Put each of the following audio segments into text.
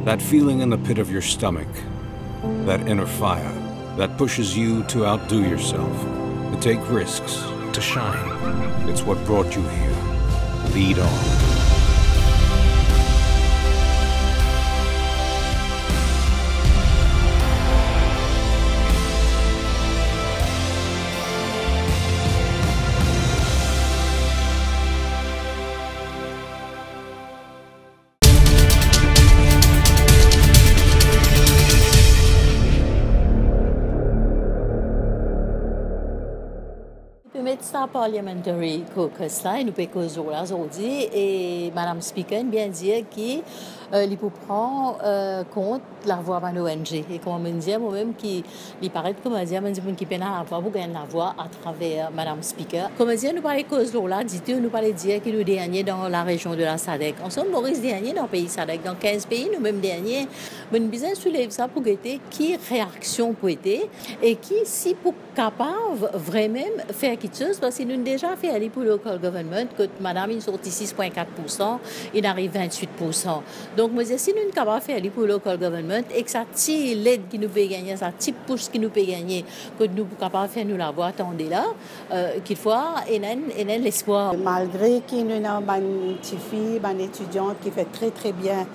That feeling in the pit of your stomach, that inner fire that pushes you to outdo yourself, to take risks, to shine. It's what brought you here. Lead on. Mettre parliamentary caucus là, nous pouvons aujourd'hui et Madame Speaker bien dire qu'il peut prendre compte la voix de l'ONG et comme on dit moi-même qui il paraît comme on dit qui peut la voix pour gagner la voix à travers Madame Speaker. Comme on dit nous parler cause là, dit nous parler dire que nous dernier dans la région de la SADC. On sommes Maurice dernier dans le pays SADC, dans 15 pays nous même dernier. Mais nous besoin soulever ça pour guetter qui réaction pour être et qui si pour capable vraiment faire quelque chose parce que nous avons déjà fait aller pour le local government que madame il sorti 6,4%, il arrive 28%. Donc moi si nous sommes capables de faire aller pour le local government et que ça tire l'aide qui nous peut gagner, ça tire push qui nous peut gagner, que nous sommes capables de faire nous la voix attendez là, qu'il faut et l'espoir. Malgré qu'il y a une petite fille, une étudiante qui fait très très bien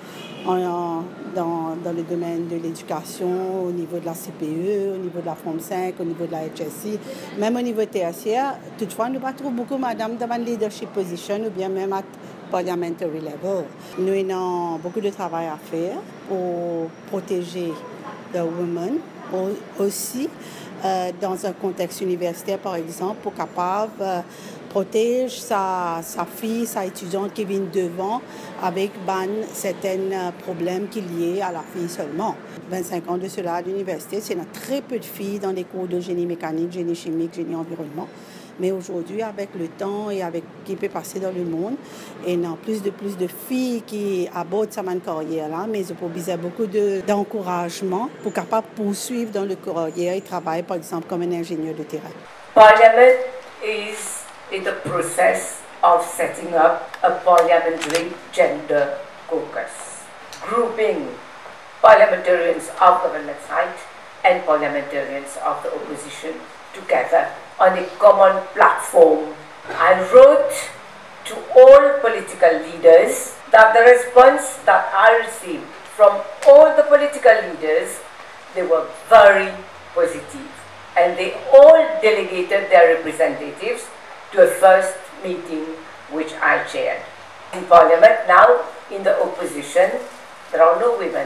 dans le domaine de l'éducation, au niveau de la CPE, au niveau de la Forme 5, au niveau de la HSI, même au niveau tertiaire. Toutefois, nous ne trouvons pas beaucoup madame dans une leadership position ou bien même à parliamentary level. Nous avons beaucoup de travail à faire pour protéger les women aussi dans un contexte universitaire, par exemple, pour capable protéger sa fille, sa étudiante qui vient devant avec certains problèmes qui sont liés à la fille seulement. 25 ans de cela à l'université, c'est très peu de filles dans les cours de génie mécanique, génie chimique, génie environnement. Mais aujourd'hui, avec le temps et avec ce qui peut passer dans le monde, et il y a plus de filles qui abordent cette carrière-là, mais ils ont besoin beaucoup d'encouragement pour capable poursuivre dans le carrière et travailler, par exemple, comme un ingénieur de terrain. Parliament is in the process of setting up a parliamentary gender caucus, grouping parliamentarians of government side and parliamentarians of the opposition together on a common platform. I wrote to all political leaders that the response that I received from all the political leaders, they were very positive, and they all delegated their representatives to a first meeting which I chaired. In Parliament now, in the opposition, there are no women.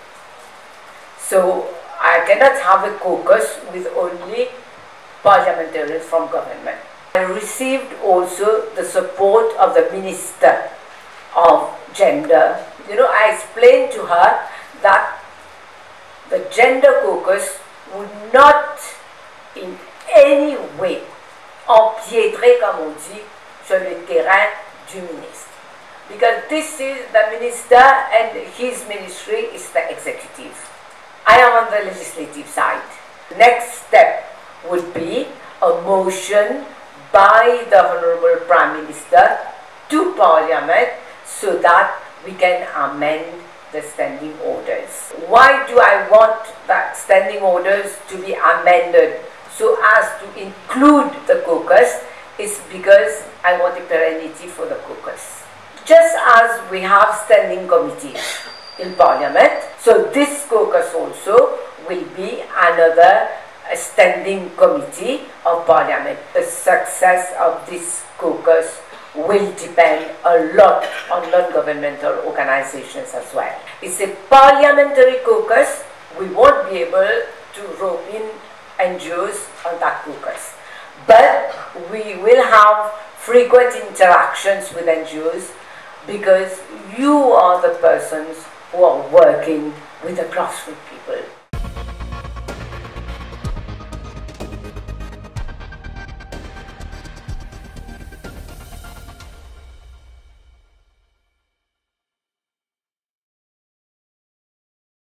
So I cannot have a caucus with only parliamentarians from government. I received also the support of the Minister of Gender. I explained to her that the gender caucus would not in any way empiétrer, comme on dit, sur le terrain du ministre. Because this is the minister and his ministry is the executive. I am on the legislative side. Next step would be a motion by the Honorable Prime Minister to Parliament so that we can amend the standing orders. Why do I want that standing orders to be amended so as to include the caucus? Is because I want a perenity for the caucus. Just as we have standing committees in Parliament, so this caucus also will be another standing committee of Parliament. The success of this caucus will depend a lot on non-governmental organizations as well. It's a parliamentary caucus. We won't be able to rope in NGOs on that caucus. But we will have frequent interactions with NGOs because you are the persons who are working with the grassroots people.